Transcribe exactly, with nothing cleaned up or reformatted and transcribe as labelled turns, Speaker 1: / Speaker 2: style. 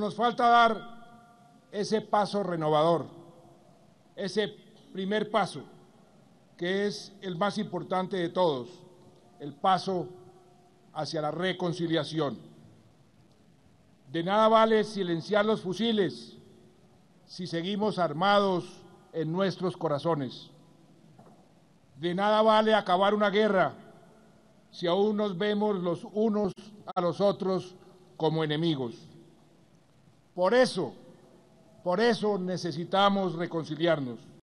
Speaker 1: Nos falta dar ese paso renovador, ese primer paso, que es el más importante de todos, el paso hacia la reconciliación. De nada vale silenciar los fusiles si seguimos armados en nuestros corazones. De nada vale acabar una guerra si aún nos vemos los unos a los otros como enemigos. Por eso, por eso necesitamos reconciliarnos.